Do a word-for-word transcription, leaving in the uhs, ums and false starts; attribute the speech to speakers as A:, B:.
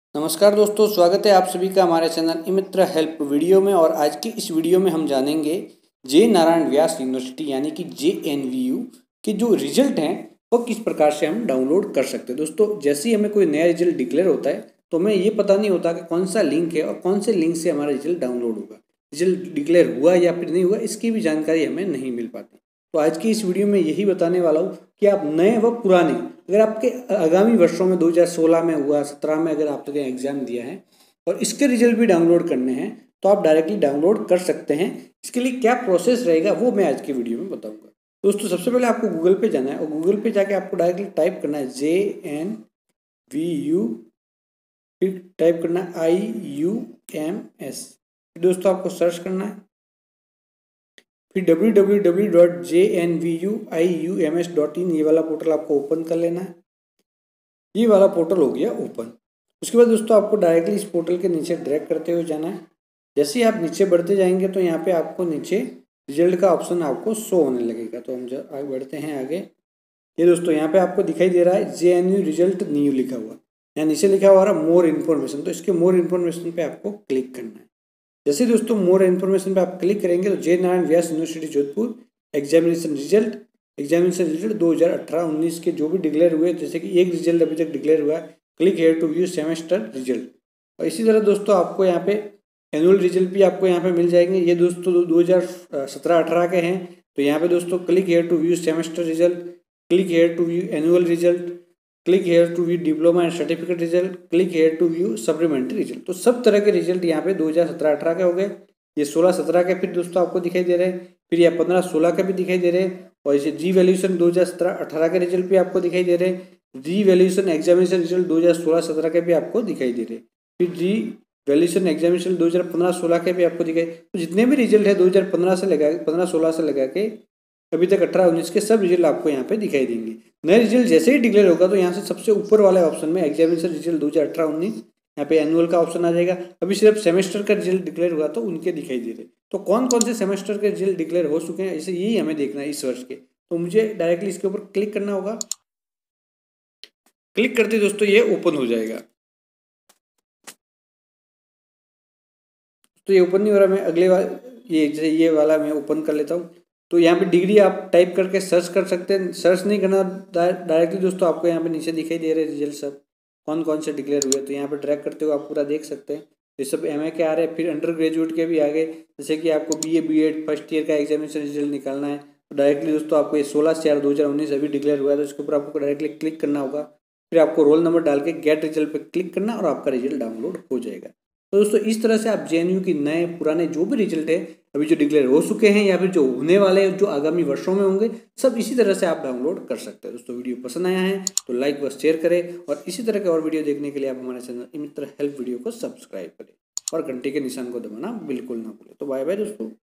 A: नमस्कार दोस्तों, स्वागत है आप सभी का हमारे चैनल ई-मित्र हेल्प वीडियो में। और आज की इस वीडियो में हम जानेंगे जे नारायण व्यास यूनिवर्सिटी यानी कि जे एन वी यू के जो रिजल्ट हैं वो किस प्रकार से हम डाउनलोड कर सकते हैं। दोस्तों, जैसे ही हमें कोई नया रिजल्ट डिक्लेयर होता है तो हमें ये पता नहीं होता कि कौन सा लिंक है और कौन से लिंक से हमारा रिजल्ट डाउनलोड होगा, रिजल्ट डिक्लेयर हुआ या फिर नहीं हुआ, इसकी भी जानकारी हमें नहीं मिल पाती। तो आज की इस वीडियो में यही बताने वाला हूँ कि आप नए व पुराने, अगर आपके आगामी वर्षों में दो हज़ार सोलह में हुआ, सत्रह में अगर आपने एग्जाम दिया है और इसके रिजल्ट भी डाउनलोड करने हैं तो आप डायरेक्टली डाउनलोड कर सकते हैं। इसके लिए क्या प्रोसेस रहेगा वो मैं आज की वीडियो में बताऊंगा। दोस्तों, सबसे पहले आपको गूगल पे जाना है और गूगल पे जाके आपको डायरेक्टली टाइप करना है जे एन वी यू, फिर टाइप करना है आई यू एम एस। दोस्तों, आपको सर्च करना है, फिर W W W dot J N V U I U M S dot in ये वाला पोर्टल आपको ओपन कर लेना है। ये वाला पोर्टल हो गया ओपन। उसके बाद दोस्तों आपको डायरेक्टली इस पोर्टल के नीचे ड्रैग करते हुए जाना है। जैसे ही आप नीचे बढ़ते जाएंगे तो यहाँ पे आपको नीचे रिजल्ट का ऑप्शन आपको शो होने लगेगा। तो हम जब आगे बढ़ते हैं आगे, ये दोस्तों यहाँ पे आपको दिखाई दे रहा है J N U result new लिखा हुआ, यहाँ नीचे लिखा हुआ है मोर इन्फॉर्मेशन। तो इसके मोर इन्फॉर्मेशन पे आपको क्लिक करना है। जैसे दोस्तों मोर इन्फॉर्मेशन पे आप क्लिक करेंगे तो Jai Narayan Vyas university Jodhpur examination result examination result दो हज़ार अठारह उन्नीस के जो भी डिक्लेयर हुए, जैसे कि एक रिजल्ट अभी तक डिक्लेयर हुआ है, click here to view semester result. और इसी तरह दोस्तों आपको यहाँ पे एनुअल रिजल्ट भी आपको यहाँ पे मिल जाएंगे। ये दोस्तों दो हज़ार सत्रह अठारह के हैं। तो यहाँ पे दोस्तों click here to view semester result, click here to view annual result, click here to view diploma and certificate result, click here to view supplementary result. तो सब तरह के रिजल्ट यहाँ पे दो हज़ार सत्रह अठारह के हो गए। ये सोलह सत्रह के फिर दोस्तों आपको दिखाई दे रहे हैं, फिर ये पंद्रह सोलह के भी दिखाई दे रहे हैं। और इसे री वैल्यूएशन दो हज़ार सत्रह अठारह के रिजल्ट भी आपको दिखाई दे रहे हैं। री वैल्यूएशन एग्जामिनेशन रिजल्ट दो हज़ार सोलह सत्रह के भी आपको दिखाई दे रहे हैं। फिर री वैल्यूएशन एग्जामिनेशन दो हज़ार पंद्रह सोलह के भी आपको दिखाई। तो जितने भी रिजल्ट है दो हज़ार पंद्रह से लगा पंद्रह सोलह से लगा के अभी तक अठारह उन्नीस के सब रिजल्ट आपको यहाँ पे दिखाई देंगे। नए रिजल्ट जैसे ही डिक्लेयर होगा तो यहाँ से सबसे ऊपर वाले ऑप्शन में एग्जामिनेशन रिजल्ट दो हज़ार अठारह उन्नीस, यहाँ पे एनुअल का ऑप्शन आ जाएगा। अभी सिर्फ सेमेस्टर का रिजल्ट डिक्लेयर हुआ तो उनके दिखाई दे रहे। तो कौन कौन से सेमेस्टर के रिजल्ट डिक्लेयर हो चुके हैं, इसे यही हमें देखना है इस वर्ष के। तो मुझे डायरेक्टली इसके ऊपर क्लिक करना होगा। क्लिक करते दोस्तों ये ओपन हो जाएगा। तो ये ओपन नहीं हो रहा, मैं अगले वाला ये जैसे ये वाला मैं ओपन कर लेता हूँ। तो यहाँ पे डिग्री आप टाइप करके सर्च कर सकते हैं। सर्च नहीं करना डायरेक्टली दोस्तों, आपको यहाँ पे नीचे दिखाई दे रहे हैं रिजल्ट सब कौन कौन से डिक्लेयर हुए। तो यहाँ पे ड्रैग करते हुए आप पूरा देख सकते हैं। ये सब एम ए के आ रहे हैं, फिर अंडर ग्रेजुएट के भी आ गए। जैसे कि आपको B A B Ed first year का एग्जामिनेशन रिजल्ट निकालना है तो डायरेक्टली दोस्तों आपको ये सोलह चार दो हज़ार उन्नीस अभी डिक्लेयर हुआ है तो इसके ऊपर आपको डायरेक्टली क्लिक करना होगा। फिर आपको रोल नंबर डाल के गेट रिजल्ट पे क्लिक करना और आपका रिजल्ट डाउनलोड हो जाएगा। तो दोस्तों इस तरह से आप जे एन यू की नए पुराने जो भी रिजल्ट है अभी जो डिक्लेयर हो चुके हैं या फिर जो होने वाले जो आगामी वर्षों में होंगे, सब इसी तरह से आप डाउनलोड कर सकते हैं। दोस्तों वीडियो पसंद आया है तो लाइक व शेयर करें और इसी तरह के और वीडियो देखने के लिए आप हमारे चैनल ई-मित्र हेल्प वीडियो को सब्सक्राइब करें और घंटे के निशान को दबाना बिल्कुल ना भूलें। तो बाय बाय दोस्तों।